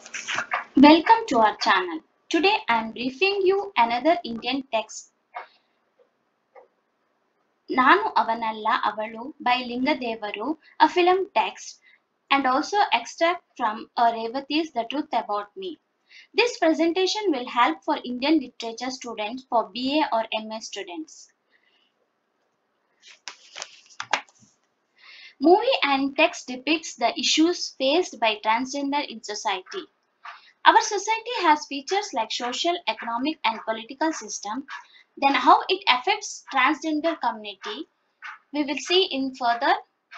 Welcome to our channel. Today I am briefing you another Indian text Nanu Avanalla Avalu by Lingadevaru, a film text and also extract from a Revati's The Truth About Me. This presentation will help for Indian literature students for BA or MA students. Movie and text depicts the issues faced by transgender in society. Our society has features like social, economic and political system. Then how it affects transgender community, we will see in further.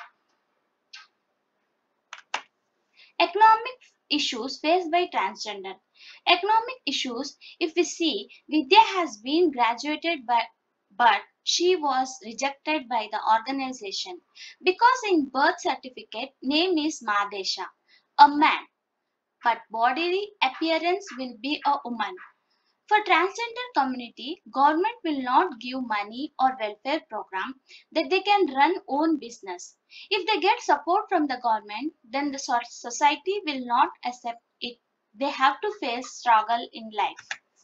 Economic issues faced by transgender. Economic issues, if we see, Vidya has been graduated by but she was rejected by the organization because in birth certificate name is Madesha, a man, but bodily appearance will be a woman. For transgender community, government will not give money or welfare program that they can run own business. If they get support from the government, then the society will not accept it. They have to face struggle in life.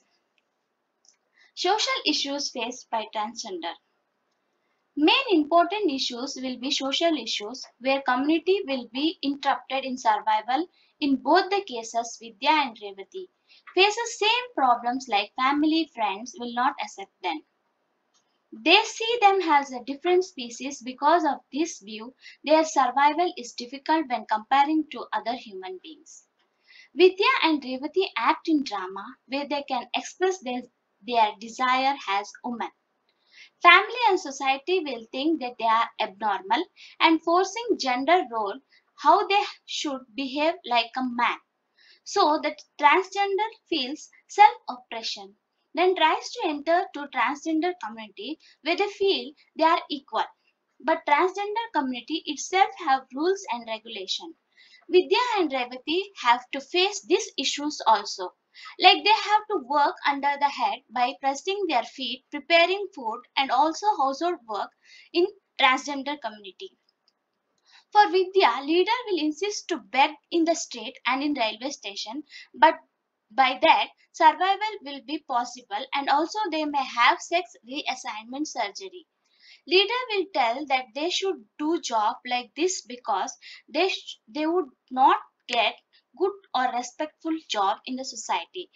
Social issues faced by transgender. Main important issues will be social issues where community will be interrupted in survival. In both the cases, Vidya and Revati faces same problems like family, friends will not accept them. They see them as a different species. Because of this view, their survival is difficult when comparing to other human beings. Vidya and Revati act in drama where they can express their desire as women. Family and society will think that they are abnormal and forcing gender role how they should behave like a man. So that transgender feels self-oppression, then tries to enter to transgender community where they feel they are equal. But transgender community itself have rules and regulation. Vidya and Revati have to face these issues also. Like they have to work under the head by pressing their feet, preparing food and also household work in transgender community. For Vidya, leader will insist to beg in the street and in railway station, but by that survival will be possible and also they may have sex reassignment surgery. Leader will tell that they should do job like this because they would not get good or respectful job in the society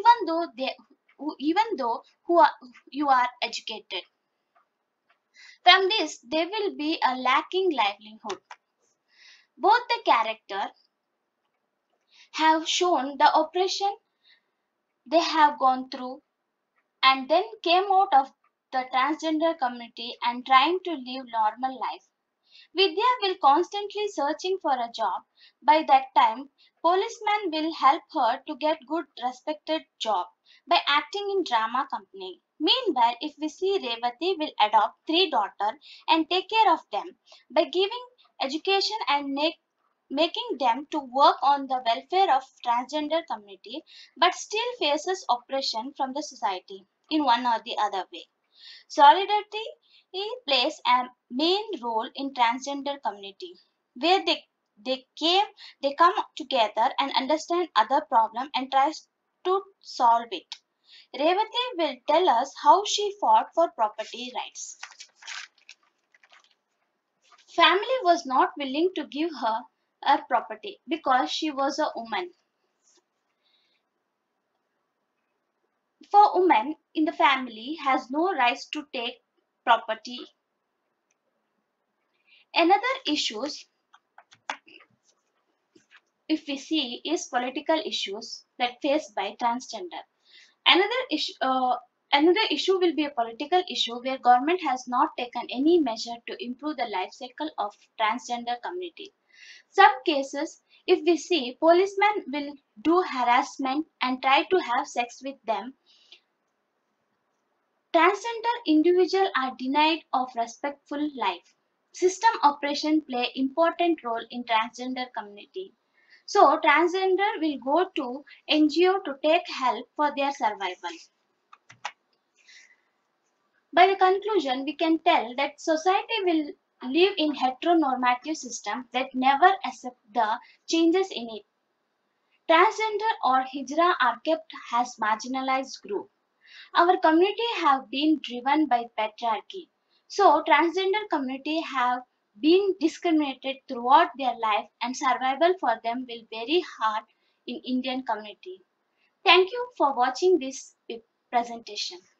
even though you are educated. From this there will be a lacking livelihood. Both the character have shown the oppression they have gone through and then came out of the transgender community and trying to live normal life. Vidya will constantly searching for a job. By that time, policeman will help her to get good respected job by acting in drama company. Meanwhile, if we see Revati will adopt three daughters and take care of them by giving education and making them to work on the welfare of transgender community but still faces oppression from the society in one or the other way. Solidarity plays a main role in transgender community where they came they come together and understand other problem and tries to solve it. Revati will tell us how she fought for property rights. Family was not willing to give her her property because she was a woman. For women in the family has no rights to take property. Another issues if we see is political issues that faced by transgender. Another issue will be a political issue where government has not taken any measure to improve the life cycle of transgender community. Some cases, if we see, policemen will do harassment and try to have sex with them. Transgender individuals are denied of respectful life. System operation play important role in transgender community. So transgender will go to NGO to take help for their survival. By the conclusion, we can tell that society will live in heteronormative system that never accept the changes in it. Transgender or Hijra are kept as marginalized group. Our community have been driven by patriarchy. So transgender community have been discriminated throughout their life and survival for them will very hard in Indian community. Thank you for watching this presentation.